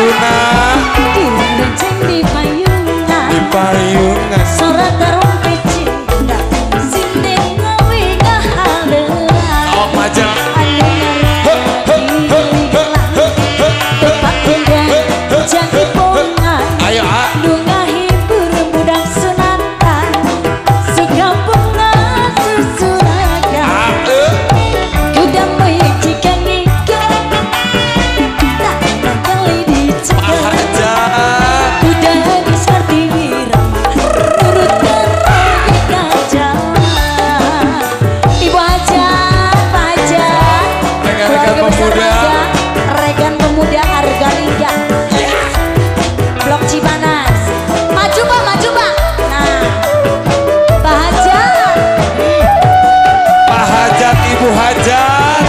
sunah direnceng di payungan di payungan surat terompet cinta sindeng ngawi ngahalela awak majang tepat indah jadi pongan ayo ah dunga hibur budak sunatan suka bunga susuraga kuda menyajikan nikah tak kali dicegah hajat kuda besar di wirama turutkan kita jalan ibu hajat pajak rekan-rekan pemuda rekan pemuda harga liga Blok Cipanas maju pak nah Pak Hajat Pak Hajat Ibu Hajat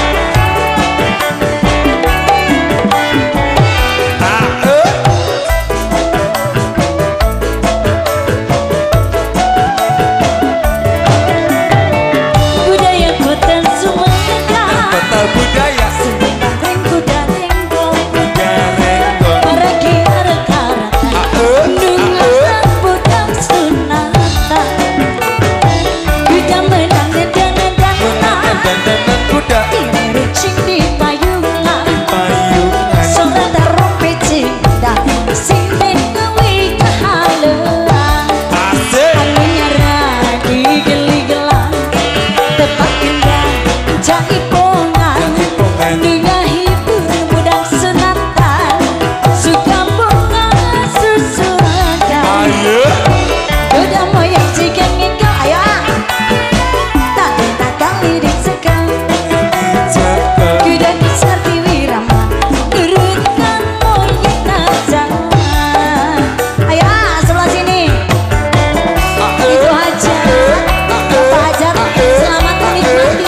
budaya kota Sumatera kota budaya Sindang kuda renggong Garenggo pergi arek-arakan dunga budak sunatan kuda menang dan dandanan kuda direncing di payungan payungan surat terompet cinta sindeng ngawi ngahalela asik nyerah di geli-gelang tepat indah jaipongan Jaipongan. dunga hibur budak sunatan suka bunga susuraga ayo udah moyang jika ngikau ayo tak kali dicekal jaga kuda besar di wirama turutkan moyang najangan ayo sebelah sini Ibu Hajat, Bapak Hajat, selamat menikmati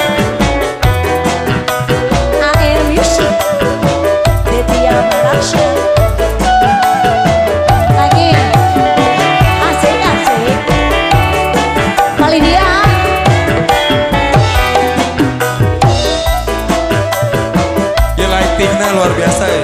AR Music Detia Malaysia. Lagi asik-asik paling dia ya lightingnya luar biasa ya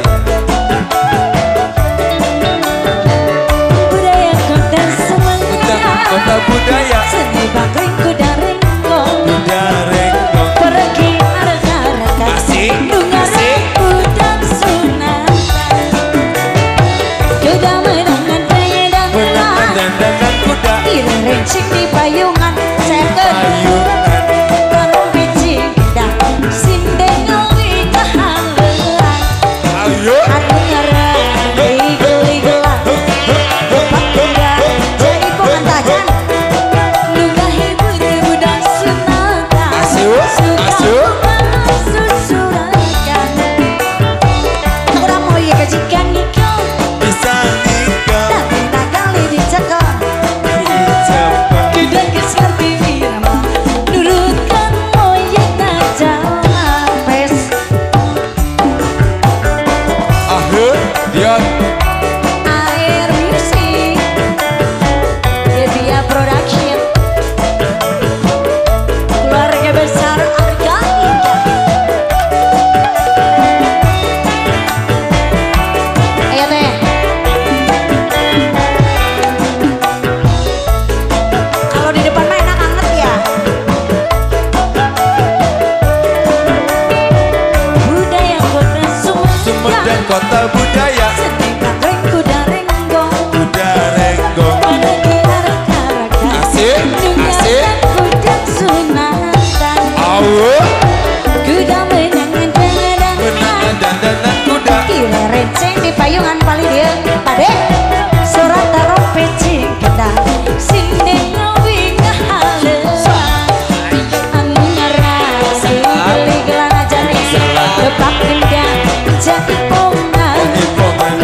budaya kota Sumatera kota budaya seni bakring kuda renggong kuda renggong pergi arek-arakan asik dunga asik budak sunatan kuda menangan menangan pedang dandanan kuda direncing di payungan second payungan terompet cinta sindeng ngawi ngahalela ayo aku nyerah di geli-gelang tepat kuda jadi pengantajan dunga hibur budak sunatan Asyuk, suka asyuk. bunga susuragan aku udah mau ya kejikan ngikau bisa nikah tak kali dicekal dicoba kuda besar di wirama nurutkan moyang najangan pes akhir Dion AR Music Detia Production keluarga besar Argalika ayo teh kalau di depan mah enak anget ya budaya kota Sumedang kota budaya seni bakring kuda renggong kuda renggong pergi arek-arakan asik asik budak sunatan awo kuda menangan menangan dandanan dandanan kuda kira renceng di payungan paling dia pade surat terompet cinta sindeng ngawi ngahalela anu nyerah si geli-gelan aja nih Salah. tepak indah jadi pongan Pongan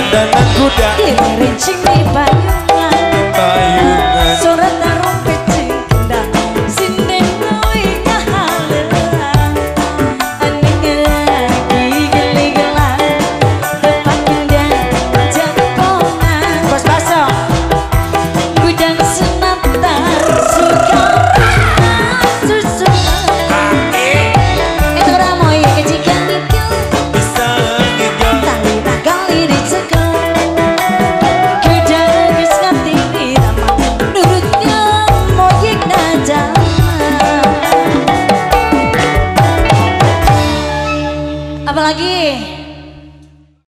dandanan kuda Rincing di payungan payungan surat trompet sing kendang sinden gawe kahalean aning lagi geli-gelan depan kendang jampongan bos baso gudang senapta suka susunan itu ramoy kejikan itu bisa ngigau tali kali dicekel gudang geus ngatiri taman nurutnya moyek jalan apalagi